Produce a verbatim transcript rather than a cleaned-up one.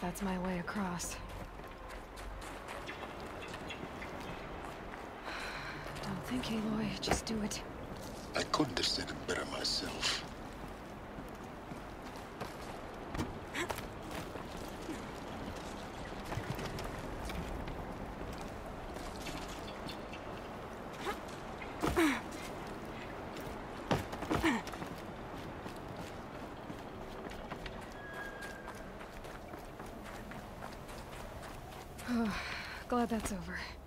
that's my way across. Don't think, Aloy. Just do it. I couldn't have said it better myself. Glad that's over.